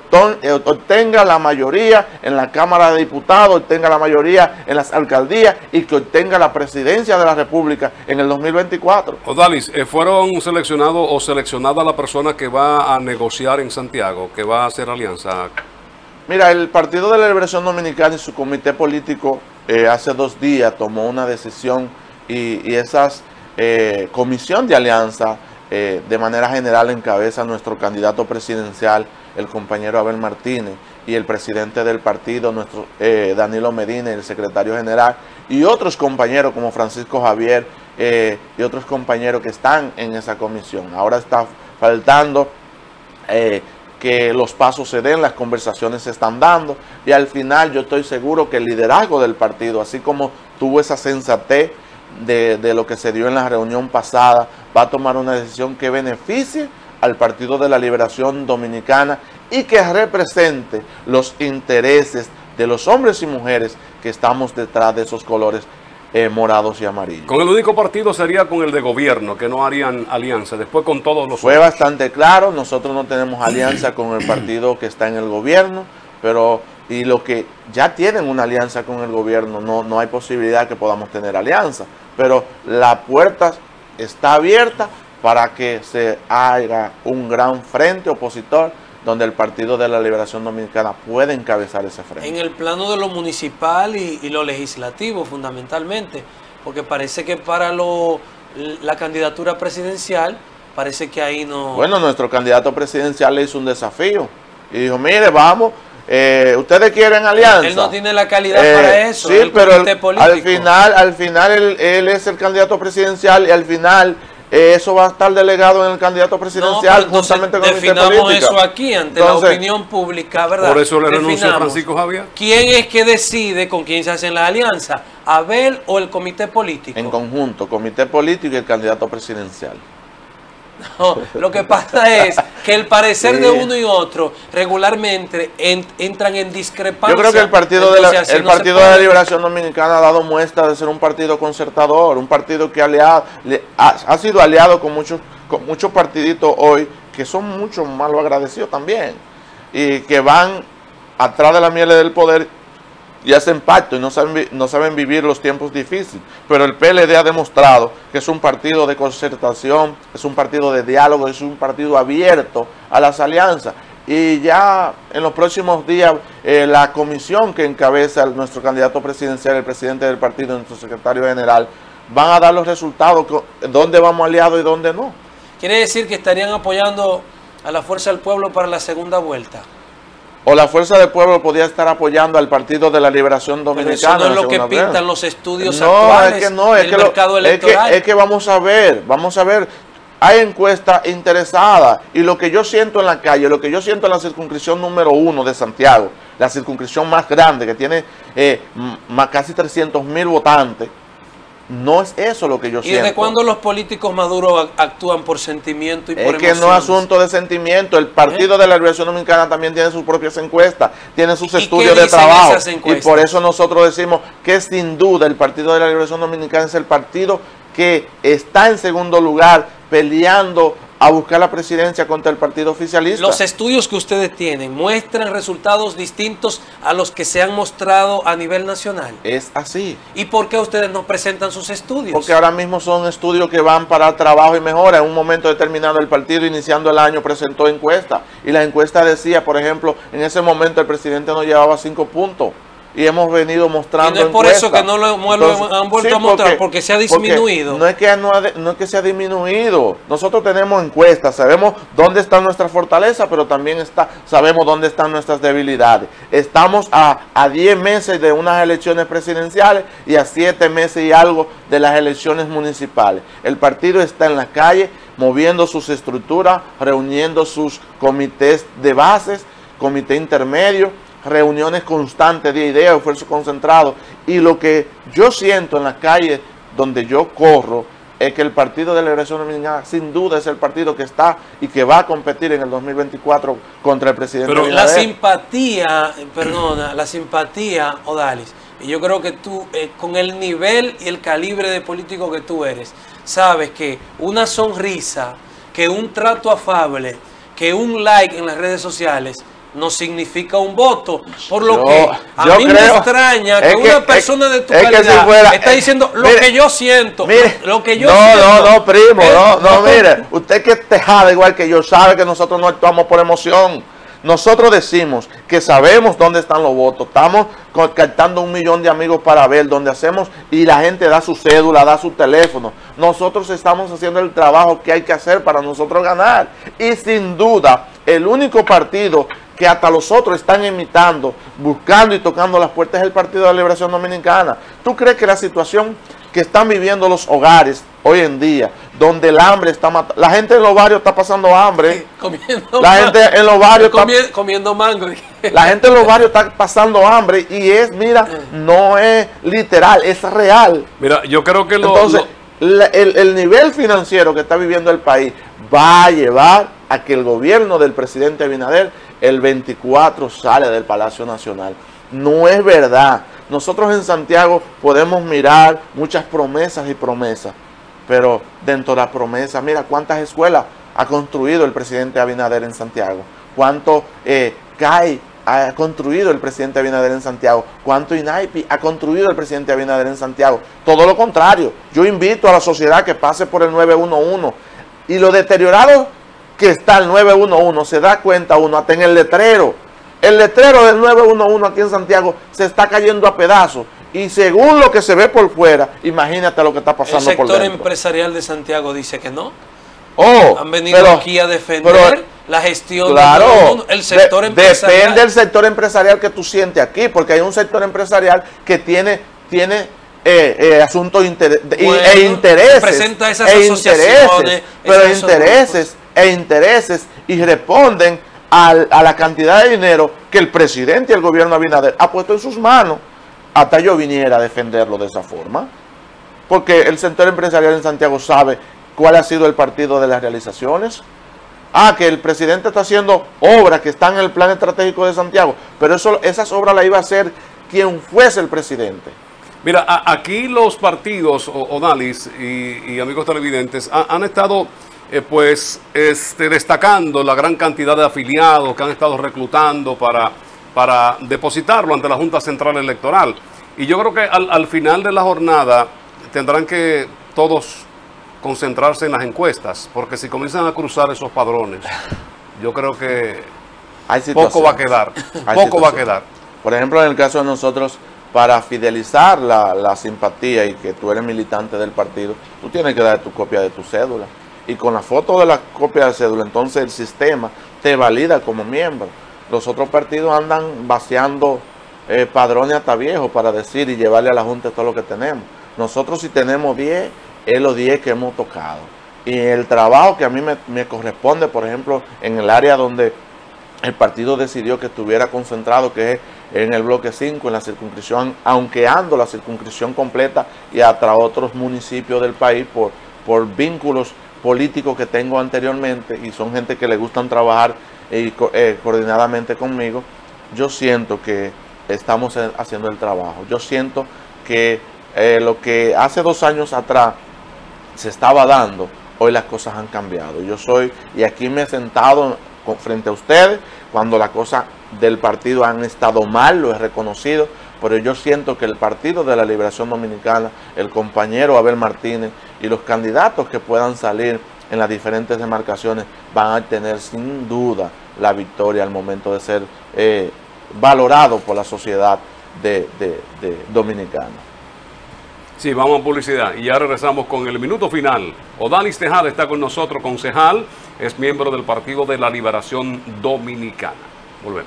obtenga la mayoría en la Cámara de Diputados, obtenga la mayoría en las alcaldías y que obtenga la presidencia de la República en el dos mil veinticuatro. Odalis, ¿fueron seleccionados o seleccionada la persona que va a negociar en Santiago, que va a hacer alianza? Mira, el Partido de la Liberación Dominicana y su comité político eh, hace dos días tomó una decisión y, y esa eh, comisión de alianza eh, de manera general encabeza nuestro candidato presidencial, el compañero Abel Martínez, y el presidente del partido, nuestro eh, Danilo Medina, el secretario general, y otros compañeros como Francisco Javier eh, y otros compañeros que están en esa comisión. Ahora está faltando eh, que los pasos se den, las conversaciones se están dando, y al final yo estoy seguro que el liderazgo del partido, así como tuvo esa sensatez de, de lo que se dio en la reunión pasada, va a tomar una decisión que beneficie al Partido de la Liberación Dominicana y que represente los intereses de los hombres y mujeres que estamos detrás de esos colores eh, morados y amarillos. Con el único partido sería con el de gobierno, que no harían alianza, después con todos los Fue otros. Bastante claro, nosotros no tenemos alianza con el partido que está en el gobierno, pero y los que ya tienen una alianza con el gobierno, no, no hay posibilidad que podamos tener alianza, pero la puerta está abierta para que se haga un gran frente opositor donde el Partido de la Liberación Dominicana puede encabezar ese frente. En el plano de lo municipal y, y lo legislativo, fundamentalmente, porque parece que para lo, la candidatura presidencial, parece que ahí no... Bueno, nuestro candidato presidencial le hizo un desafío y dijo, mire, vamos, eh, ustedes quieren alianza. Él, él no tiene la calidad eh, para eso. Sí, pero el, al final, al final él, él es el candidato presidencial y al final... eso va a estar delegado en el candidato presidencial, no, justamente con definamos eso aquí ante entonces, la opinión pública, ¿verdad? Por eso le renunció Francisco Javier. ¿Quién es que decide con quién se hacen la alianza? ¿Abel o el comité político? En conjunto, comité político y el candidato presidencial. No, lo que pasa es que el parecer sí. de uno y otro regularmente en, entran en discrepancia. Yo creo que el Partido, de la, el no partido de la Liberación Dominicana ha dado muestra de ser un partido concertador, un partido que aliado, ha, ha sido aliado con muchos, con muchos partiditos hoy que son mucho malo agradecidos también y que van atrás de la miel del poder y hacen pacto y no saben, no saben vivir los tiempos difíciles. Pero el P L D ha demostrado que es un partido de concertación, es un partido de diálogo, es un partido abierto a las alianzas. Y ya en los próximos días eh, la comisión que encabeza nuestro candidato presidencial, el presidente del partido, nuestro secretario general, van a dar los resultados, dónde vamos aliados y dónde no. ¿Quiere decir que estarían apoyando a la Fuerza del Pueblo para la segunda vuelta? O la Fuerza del Pueblo podría estar apoyando al Partido de la Liberación Dominicana. Pero eso no es lo que pintan vez. los estudios no, actuales es que no, es del que mercado lo, electoral. Es que, es que vamos a ver, vamos a ver, hay encuestas interesadas y lo que yo siento en la calle, lo que yo siento en la circunscripción número uno de Santiago, la circunscripción más grande que tiene eh, más, casi trescientos mil votantes, no es eso lo que yo ¿Y siento. ¿Y desde cuándo los políticos maduros actúan por sentimiento y por emociones? Es que emociones? no es asunto de sentimiento. El Partido ¿Eh? de la Liberación Dominicana también tiene sus propias encuestas, tiene sus estudios de trabajo. Y por eso nosotros decimos que sin duda el Partido de la Liberación Dominicana es el partido que está en segundo lugar peleando a buscar la presidencia contra el partido oficialista. Los estudios que ustedes tienen muestran resultados distintos a los que se han mostrado a nivel nacional. Es así. ¿Y por qué ustedes no presentan sus estudios? Porque ahora mismo son estudios que van para trabajo y mejora. En un momento determinado el partido, iniciando el año, presentó encuesta. Y la encuesta decía, por ejemplo, en ese momento el presidente no llevaba cinco puntos. Y hemos venido mostrando. Y no es por encuestas. Eso que no lo, no Entonces, lo han vuelto sí, a mostrar, porque, porque se ha disminuido. No es, que no, ha, no es que se ha disminuido. Nosotros tenemos encuestas, sabemos dónde está nuestra fortaleza, pero también está, sabemos dónde están nuestras debilidades. Estamos a, a diez meses de unas elecciones presidenciales y a siete meses y algo de las elecciones municipales. El partido está en la calle, moviendo sus estructuras, reuniendo sus comités de bases, comité intermedio, reuniones constantes de ideas, esfuerzo concentrado, y lo que yo siento en la calle donde yo corro es que el Partido de la Liberación Dominicana sin duda es el partido que está y que va a competir en el dos mil veinticuatro contra el presidente Pero Abinader. La simpatía, perdona, la simpatía, Odalis, y yo creo que tú, eh, con el nivel y el calibre de político que tú eres, sabes que una sonrisa, que un trato afable, que un like en las redes sociales no significa un voto, por lo yo, que a mí creo, me extraña que, que una persona es, de tu calidad si fuera, está diciendo lo mire, que yo siento, mire, lo que yo no, siento. No, no, primo, es, no, no, mire, usted que es tejada igual que yo, sabe que nosotros no actuamos por emoción. Nosotros decimos que sabemos dónde están los votos, estamos captando un millón de amigos para ver dónde hacemos y la gente da su cédula, da su teléfono. Nosotros estamos haciendo el trabajo que hay que hacer para nosotros ganar. Y sin duda, el único partido que hasta los otros están imitando, buscando y tocando las puertas es el Partido de la Liberación Dominicana. ¿Tú crees que la situación que están viviendo los hogares hoy en día, donde el hambre está matando, la gente en los barrios está pasando hambre, sí, comiendo la gente en los barrios comiendo, está comiendo mango, la gente en los barrios está pasando hambre y es, mira, no es literal, es real. Mira, yo creo que lo, entonces lo... La, el, el nivel financiero que está viviendo el país va a llevar a que el gobierno del presidente Abinader el veinticuatro sale del Palacio Nacional. No es verdad. Nosotros en Santiago podemos mirar muchas promesas y promesas, pero dentro de las promesas, mira cuántas escuelas ha construido el presidente Abinader en Santiago, cuánto eh, C A I ha construido el presidente Abinader en Santiago, cuánto INAIPI ha construido el presidente Abinader en Santiago. Todo lo contrario, yo invito a la sociedad que pase por el nueve uno uno y lo deteriorado que está el nueve uno uno, se da cuenta uno hasta en el letrero. El letrero del nueve uno uno aquí en Santiago se está cayendo a pedazos. Y según lo que se ve por fuera, imagínate lo que está pasando por dentro. El sector empresarial de Santiago dice que no. Oh, Han venido pero, aquí a defender pero, la gestión claro, del nueve uno uno. El sector de, empresarial. Depende del sector empresarial que tú sientes aquí, porque hay un sector empresarial que tiene, tiene eh, eh, asuntos inter, bueno, e intereses. Presenta esas e asociaciones. Intereses, pero esas intereses e intereses y responden al, a la cantidad de dinero que el presidente y el gobierno Abinader ha puesto en sus manos. Hasta yo viniera a defenderlo de esa forma, porque el sector empresarial en Santiago sabe cuál ha sido el partido de las realizaciones. Ah, que el presidente está haciendo obras que están en el plan estratégico de Santiago, pero eso, esas obras las iba a hacer quien fuese el presidente. Mira, a, aquí los partidos, Odalis y, y amigos televidentes, ha, han estado eh, pues este, destacando la gran cantidad de afiliados que han estado reclutando para para depositarlo ante la Junta Central Electoral. Y yo creo que al, al final de la jornada tendrán que todos concentrarse en las encuestas, porque si comienzan a cruzar esos padrones, yo creo que poco va a quedar, poco va a quedar. Por ejemplo, en el caso de nosotros, para fidelizar la, la simpatía y que tú eres militante del partido, tú tienes que dar tu copia de tu cédula. Y con la foto de la copia de cédula, entonces el sistema te valida como miembro. Los otros partidos andan vaciando eh, padrones hasta viejos para decir y llevarle a la Junta todo lo que tenemos. Nosotros si tenemos diez, es los diez que hemos tocado. Y el trabajo que a mí me, me corresponde, por ejemplo, en el área donde el partido decidió que estuviera concentrado, que es en el bloque cinco, en la circunscripción, aunque ando la circunscripción completa y hasta otros municipios del país por, por vínculos políticos que tengo anteriormente, y son gente que le gustan trabajar eh, eh, coordinadamente conmigo. Yo siento que estamos haciendo el trabajo. Yo siento que eh, lo que hace dos años atrás se estaba dando, hoy las cosas han cambiado. Yo soy, y aquí me he sentado con, frente a ustedes, cuando las cosas del partido han estado mal, lo he reconocido, pero yo siento que el Partido de la Liberación Dominicana, el compañero Abel Martínez y los candidatos que puedan salir en las diferentes demarcaciones van a tener sin duda la victoria al momento de ser eh, valorado por la sociedad de, de, de dominicana. Sí, vamos a publicidad y ya regresamos con el minuto final. Odalis Tejada está con nosotros, concejal, es miembro del Partido de la Liberación Dominicana. Volvemos.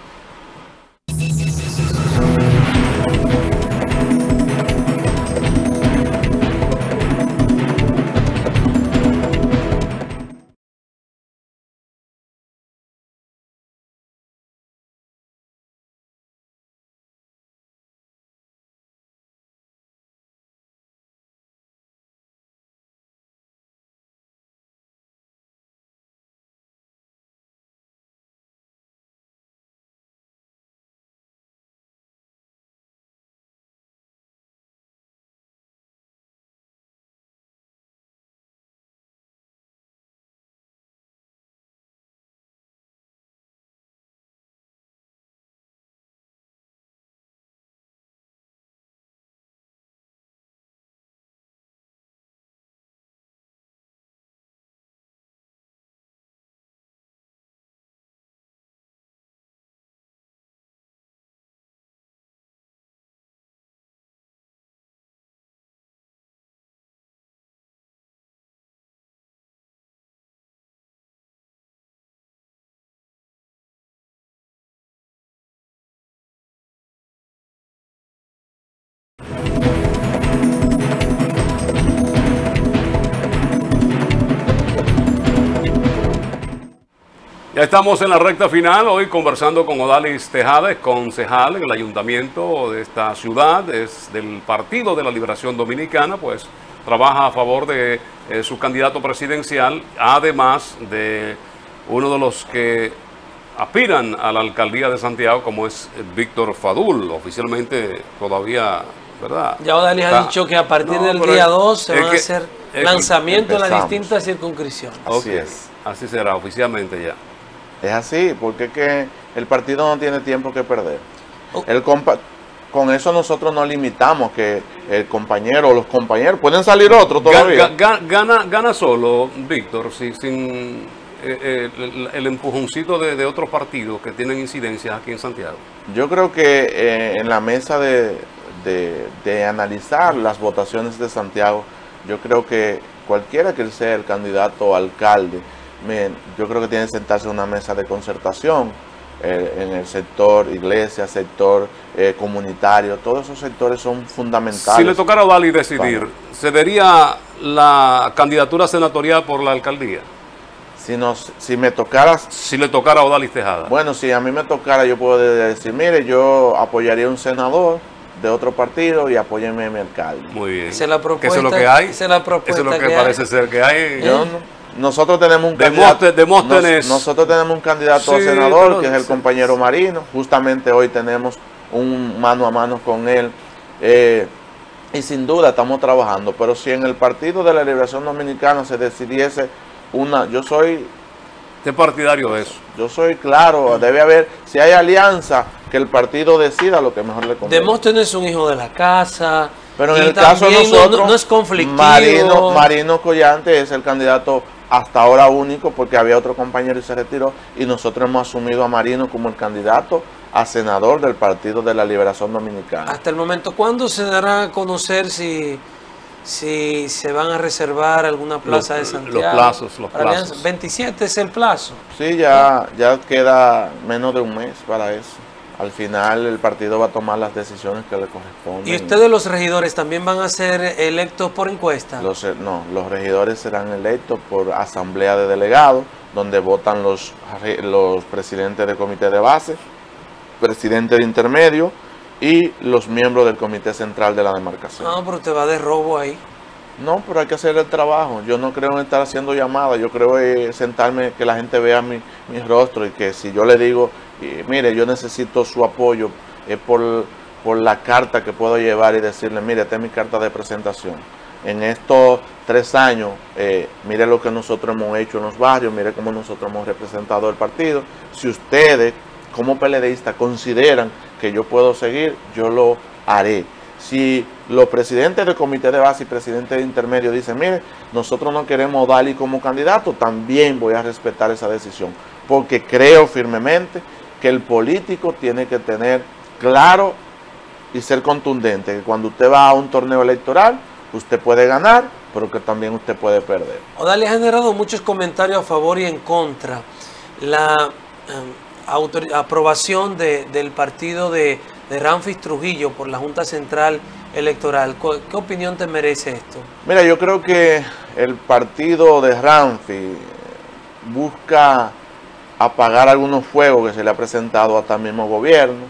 Ya estamos en la recta final, hoy conversando con Odalis Tejada, es concejal en el ayuntamiento de esta ciudad, es del Partido de la Liberación Dominicana, pues trabaja a favor de eh, su candidato presidencial, además de uno de los que aspiran a la alcaldía de Santiago, como es Víctor Fadul, oficialmente todavía, ¿verdad? Ya Odalis ha dicho que a partir no, del día dos se van que, a hacer lanzamientos en las distintas circunscripciones. Así es. Así será, oficialmente ya. Es así, porque es que el partido no tiene tiempo que perder. El compa con eso nosotros no limitamos que el compañero o los compañeros, pueden salir otros todavía. Gana, gana, gana solo, Víctor, si, sin eh, eh, el, el empujoncito de, de otros partidos que tienen incidencias aquí en Santiago. Yo creo que eh, en la mesa de, de, de analizar las votaciones de Santiago, yo creo que cualquiera que sea el candidato a alcalde, Bien, yo creo que tiene que sentarse en una mesa de concertación eh, en el sector iglesia, sector eh, comunitario, todos esos sectores son fundamentales. Si le tocara a Odalis decidir, para... ¿cedería la candidatura senatorial por la alcaldía? Si, nos, si me tocara... Si le tocara a Odalis Tejada. Bueno, si a mí me tocara, yo puedo decir, mire, yo apoyaría a un senador de otro partido y apóyeme a mi alcalde. Muy bien. Esa es la propuesta. Eso es lo que hay. Esa es la propuesta. Eso es lo que, que parece hay. ser que hay. Yo no. Nosotros tenemos un candidato, nos, nosotros tenemos un candidato sí, a senador, pero, que es el sí, compañero sí. Marino. Justamente hoy tenemos un mano a mano con él. Eh, y sin duda estamos trabajando. Pero si en el Partido de la Liberación Dominicana se decidiese una... Yo soy ¿Usted es partidario de eso? Yo soy claro, debe haber, si hay alianza, que el partido decida lo que mejor le conviene. Demóstenes es un hijo de la casa. Pero en el caso de nosotros, no, no, no es conflictivo. Marino, Marino Collante es el candidato hasta ahora único, porque había otro compañero y se retiró, y nosotros hemos asumido a Marino como el candidato a senador del Partido de la Liberación Dominicana. Hasta el momento, ¿cuándo se dará a conocer si, si se van a reservar alguna plaza los, de Santiago? Los plazos, los plazos. Alianza? veintisiete es el plazo. Sí, ya, ya queda menos de un mes para eso. Al final el partido va a tomar las decisiones que le corresponden. ¿Y ustedes los regidores también van a ser electos por encuesta? Los, no, los regidores serán electos por asamblea de delegados, donde votan los, los presidentes del comité de base, presidente de intermedio y los miembros del comité central de la demarcación. No, pero usted va de robo ahí. No, pero hay que hacer el trabajo. Yo no creo en estar haciendo llamadas. Yo creo en sentarme, que la gente vea mi, mi rostro, y que si yo le digo, y, mire, yo necesito su apoyo eh, por, por la carta que puedo llevar, y decirle, mire, esta es mi carta de presentación. En estos tres años, eh, mire lo que nosotros hemos hecho en los barrios, mire cómo nosotros hemos representado el partido. Si ustedes, como peledeístas, consideran que yo puedo seguir, yo lo haré. Si los presidentes del comité de base y presidentes de intermedio dicen, mire, nosotros no queremos a Dali como candidato, también voy a respetar esa decisión, porque creo firmemente que el político tiene que tener claro y ser contundente, que cuando usted va a un torneo electoral, usted puede ganar, pero que también usted puede perder. Odali ha generado muchos comentarios a favor y en contra. La eh, aprobación de, del partido de, de Ramfis Trujillo por la Junta Central Electoral. ¿Qué opinión te merece esto? Mira, yo creo que el partido de Ramfis busca apagar algunos fuegos que se le ha presentado a este mismo gobierno,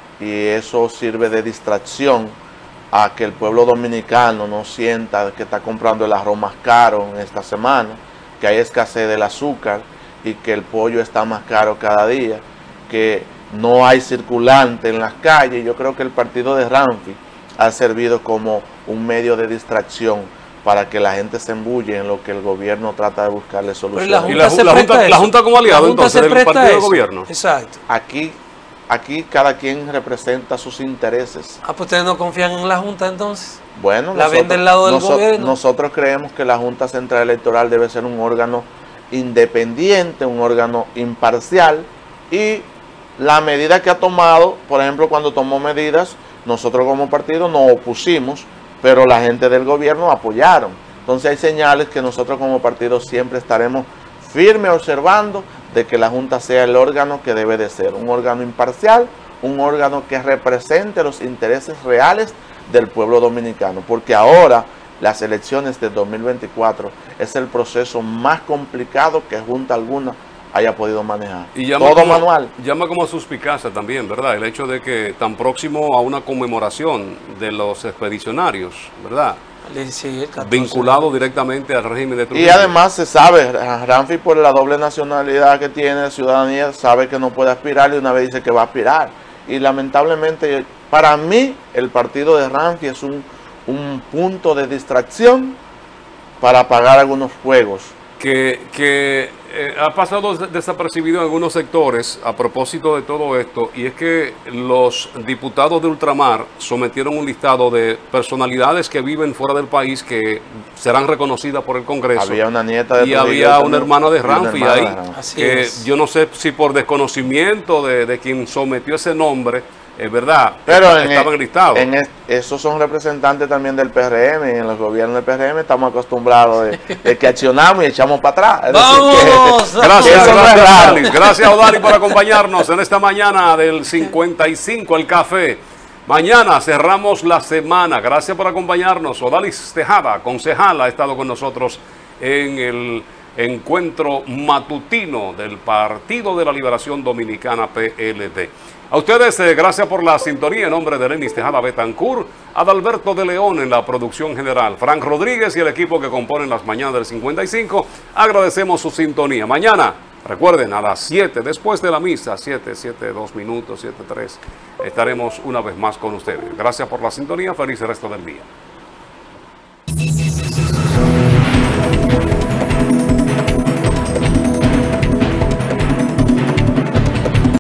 y eso sirve de distracción a que el pueblo dominicano no sienta que está comprando el arroz más caro en esta semana, que hay escasez del azúcar y que el pollo está más caro cada día, que no hay circulante en las calles. Yo creo que el partido de Ramfis ha servido como un medio de distracción para que la gente se embulle en lo que el gobierno trata de buscarle soluciones. La, ¿Y la, la, junta, la Junta como aliado entonces del partido del gobierno? Exacto. Aquí, aquí cada quien representa sus intereses. Ah, pues ustedes no confían en la Junta entonces. Bueno, la nosotros, ven del lado del nosotros, gobierno. Nosotros creemos que la Junta Central Electoral debe ser un órgano independiente, un órgano imparcial, y la medida que ha tomado, por ejemplo, cuando tomó medidas, nosotros como partido nos opusimos, pero la gente del gobierno apoyaron. Entonces hay señales que nosotros como partido siempre estaremos firmes observando de que la Junta sea el órgano que debe de ser, un órgano imparcial, un órgano que represente los intereses reales del pueblo dominicano, porque ahora las elecciones de dos mil veinticuatro es el proceso más complicado que Junta alguna haya podido manejar. Y llama todo como, manual. Llama como suspicacia también, ¿verdad? El hecho de que tan próximo a una conmemoración de los expedicionarios, ¿verdad? Sí, vinculado directamente al régimen de Trujillo. Y además se sabe, Ramfis, por la doble nacionalidad que tiene, ciudadanía, sabe que no puede aspirar, y una vez dice que va a aspirar. Y lamentablemente, para mí, el partido de Ramfis es un, un punto de distracción para apagar algunos fuegos. Que, que eh, ha pasado desapercibido en algunos sectores a propósito de todo esto, y es que los diputados de ultramar sometieron un listado de personalidades que viven fuera del país que serán reconocidas por el Congreso. Había una nieta de y había una hermana de Ramfis ahí, Así que es. Yo no sé si por desconocimiento de, de quien sometió ese nombre, es verdad, pero está, en estaban el, listados. En el, esos son representantes también del P R M, y en los gobiernos del P R M estamos acostumbrados de, de que accionamos y echamos para atrás. Es ¡Vamos! decir que, gracias, que gracias, es Odali. Gracias, Odali, por acompañarnos en esta mañana del cincuenta y cinco, el café. Mañana cerramos la semana. Gracias por acompañarnos. Odalis Tejada, concejal, ha estado con nosotros en el encuentro matutino del Partido de la Liberación Dominicana, P L D. A ustedes, eh, gracias por la sintonía. En nombre de Lenis Tejada Betancourt, Adalberto de León en la producción general, Frank Rodríguez y el equipo que componen las mañanas del cincuenta y cinco, agradecemos su sintonía. Mañana, recuerden, a las siete, después de la misa, siete, siete, dos minutos, siete, tres, estaremos una vez más con ustedes. Gracias por la sintonía, feliz resto del día.